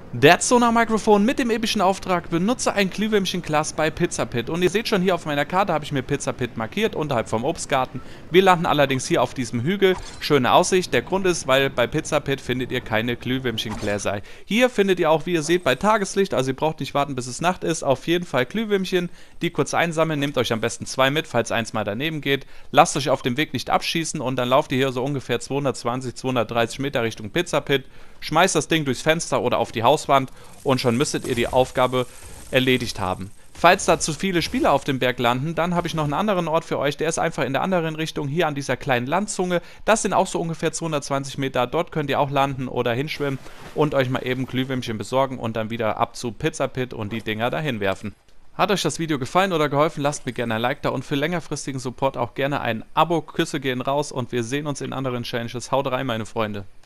Der Sonar-Mikrofon mit dem epischen Auftrag: benutze ein Glühwürmchen-Glas bei Pizza Pit. Und ihr seht schon, hier auf meiner Karte habe ich mir Pizza Pit markiert, unterhalb vom Obstgarten. Wir landen allerdings hier auf diesem Hügel. Schöne Aussicht. Der Grund ist, weil bei Pizza Pit findet ihr keine Glühwürmchen-Gläser. Hier findet ihr auch, wie ihr seht, bei Tageslicht, also ihr braucht nicht warten, bis es Nacht ist, auf jeden Fall Glühwürmchen. Die kurz einsammeln, nehmt euch am besten 2 mit, falls eins mal daneben geht. Lasst euch auf dem Weg nicht abschießen und dann lauft ihr hier so ungefähr 220, 230 Meter Richtung Pizza Pit. Schmeißt das Ding durchs Fenster oder auf die Hauswand und schon müsstet ihr die Aufgabe erledigt haben. Falls da zu viele Spieler auf dem Berg landen, dann habe ich noch einen anderen Ort für euch. Der ist einfach in der anderen Richtung, hier an dieser kleinen Landzunge. Das sind auch so ungefähr 220 Meter. Dort könnt ihr auch landen oder hinschwimmen und euch mal eben Glühwürmchen besorgen und dann wieder ab zu Pizza Pit und die Dinger dahin werfen. Hat euch das Video gefallen oder geholfen, lasst mir gerne ein Like da und für längerfristigen Support auch gerne ein Abo. Küsse gehen raus und wir sehen uns in anderen Challenges. Haut rein, meine Freunde.